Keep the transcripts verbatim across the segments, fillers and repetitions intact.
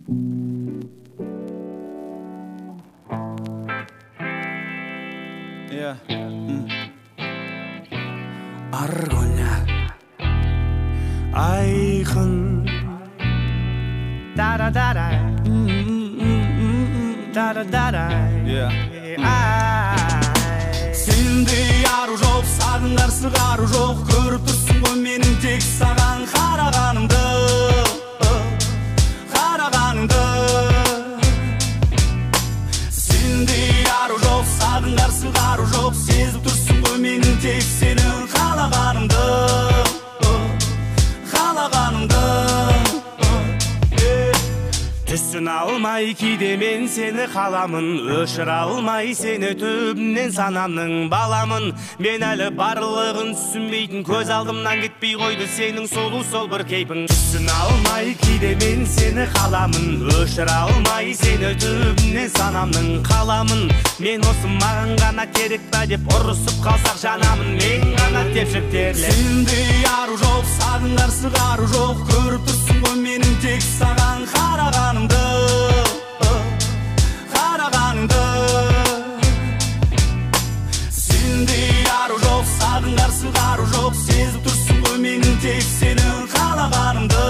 Yeah. Mm. Argolla Айқын Да-да-да-да Да-да-да-да Сендей ару жоқ, сағындар сығару жоқ. Көріп тұрсың ғой менің тек саған қарағанымды, қарағанымды. Сендей ару жоқ, сағындар сығару жоқ. Сезіп тұрсың ғой менің тек сенің қалағанымды, қалағанымды. Түсін алмай кейде мен сені қаламын, өшіре алмай сені түбімнен санамның баламын. Мен әлі барлығын түсінбейтін, көз алдымнан кетпей қойды сенің солу сол бір кейпің. Түсін алмай кейде мен сені қаламын, өшіре алмай сені түбімнен санамның қаламын. Мен осы маған ғана керек па деп ұрысып қалсақ жанамын, мен ғана тепшіп терлеп. Сендей ару жоқ, сағындар сығару жоқ. Көріп тұрсың ғой менің тек саған қарағанымды, қарағанымды. Сендей ару жоқ, сағындар сығару жоқ. Сезіп тұрсың ғой менің тек сенің қалағанымды,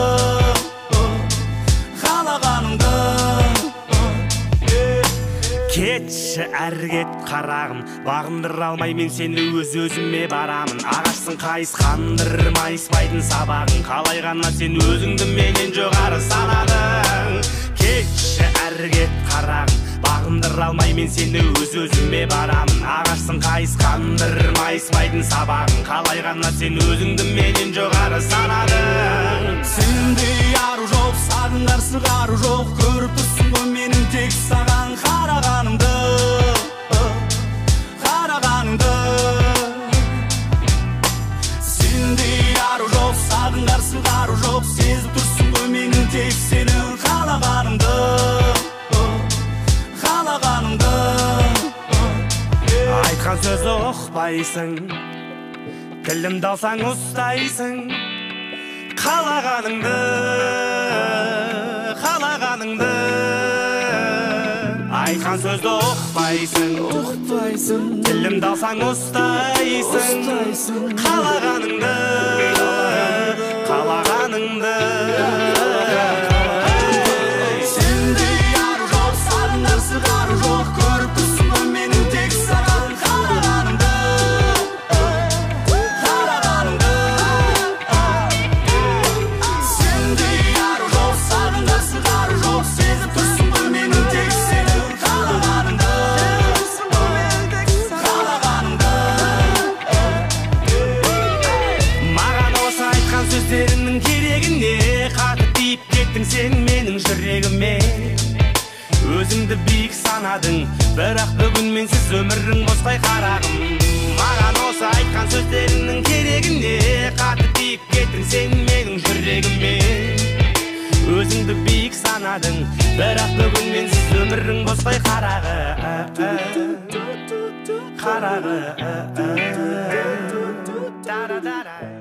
қалағанымды. Кетші әрі кет қарағым, бағындыра алмай мен сені өз-өзіме барамын. Ағаштың қайысқандыр майыспайтын сабағын, қалай ғана сен өзіңді менен жоғары санадың. Кетші әрі кет қарағым, бағындыра алмай мен сені өз-өзіме барамын. Ағаштың қайысқандыр майыспайтын сабағын, қалай ғана сен өзіңді менен жоғары санадың. Сендей ару жоқ, сағындар сығару жоқ. Көріп тұрсың ғой менің тек саған қарағанымды, қарағанымды. Сендей ару жоқ, сағындар сығару жоқ. Сезіп тұрсың ғой менің тек сенің қалағанымды, қалағанымды. Айтқан сөзді ұқпайсың, тілімді алсаң ұстайсың. Қалағаныңды, қалағаныңды. Айтқан сөзді ұқпайсың, ұқпайсың. Тілімді алсаң ұстайсың. Қалағаныңды, қалағаныңды. Сендей ару жоқ, сағындар сығару жоқ. Көріп тұрсың ғой менің тек саған қарағанымды, қарағанымды. Сендей ару жоқ, сағындар сығару жоқ. Сезіп тұрсың ғой менің тек сенің қалағанымды, қалағанымды. Маған осы айтқан сөздеріңнің керегі не? Қатып тиіп кеттің сен менің жүрегіме. Өзіңді биік санадың, бірақ бүгін менсіз өмірің босқай қарағым. Маған осы айтқан сөздеріңнің керегі не? Қатып тиіп кеттің сен менің жүрегіме. Өзіңді биік санадың, бірақ бүгін менсіз өмірің босқай қарағы, қарағы.